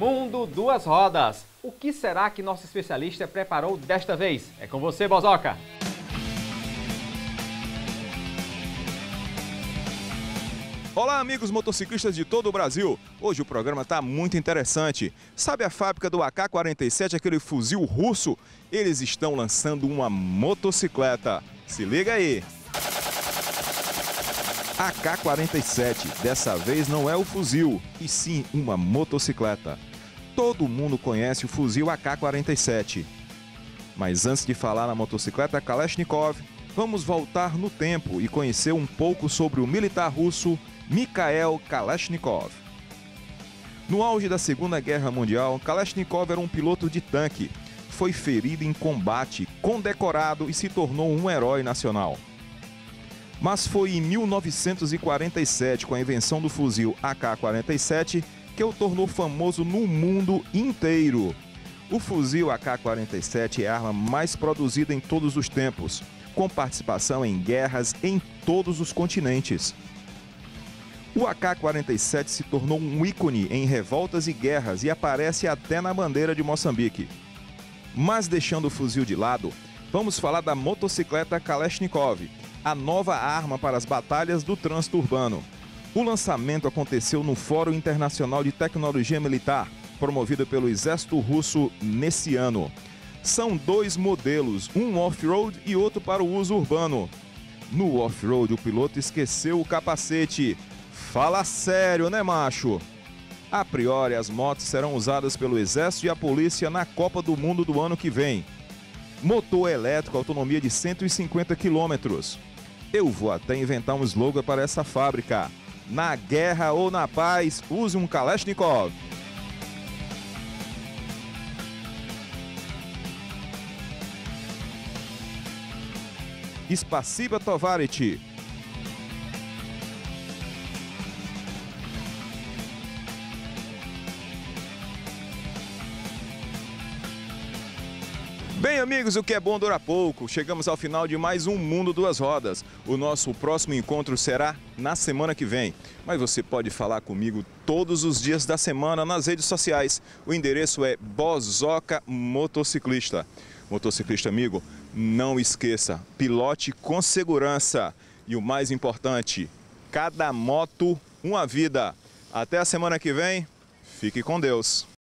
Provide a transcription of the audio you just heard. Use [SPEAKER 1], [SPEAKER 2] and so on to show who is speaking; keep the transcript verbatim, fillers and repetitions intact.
[SPEAKER 1] Mundo Duas Rodas. O que será que nosso especialista preparou desta vez? É com você, Bozoca.
[SPEAKER 2] Olá, amigos motociclistas de todo o Brasil. Hoje o programa está muito interessante. Sabe a fábrica do A K quarenta e sete, aquele fuzil russo? Eles estão lançando uma motocicleta. Se liga aí. A K quarenta e sete, dessa vez não é o fuzil, e sim uma motocicleta. Todo mundo conhece o fuzil A K quarenta e sete. Mas antes de falar na motocicleta Kalashnikov, vamos voltar no tempo e conhecer um pouco sobre o militar russo Mikhail Kalashnikov. No auge da Segunda Guerra Mundial, Kalashnikov era um piloto de tanque. Foi ferido em combate, condecorado e se tornou um herói nacional. Mas foi em mil novecentos e quarenta e sete, com a invenção do fuzil A K quarenta e sete, que o tornou famoso no mundo inteiro. O fuzil A K quarenta e sete é a arma mais produzida em todos os tempos, com participação em guerras em todos os continentes. O A K quarenta e sete se tornou um ícone em revoltas e guerras e aparece até na bandeira de Moçambique. Mas deixando o fuzil de lado, vamos falar da motocicleta Kalashnikov, a nova arma para as batalhas do trânsito urbano. O lançamento aconteceu no Fórum Internacional de Tecnologia Militar, promovido pelo Exército Russo nesse ano. São dois modelos, um off-road e outro para o uso urbano. No off-road, o piloto esqueceu o capacete. Fala sério, né, macho? A priori, as motos serão usadas pelo Exército e a Polícia na Copa do Mundo do ano que vem. Motor elétrico, autonomia de cento e cinquenta quilômetros. Eu vou até inventar um slogan para essa fábrica. Na guerra ou na paz, use um Kalashnikov. Spasiba, Tovarich. Bem, amigos, o que é bom dura pouco. Chegamos ao final de mais um Mundo Duas Rodas. O nosso próximo encontro será na semana que vem. Mas você pode falar comigo todos os dias da semana nas redes sociais. O endereço é Bozoca Motociclista. Motociclista amigo, não esqueça, pilote com segurança. E o mais importante, cada moto, uma vida. Até a semana que vem, fique com Deus.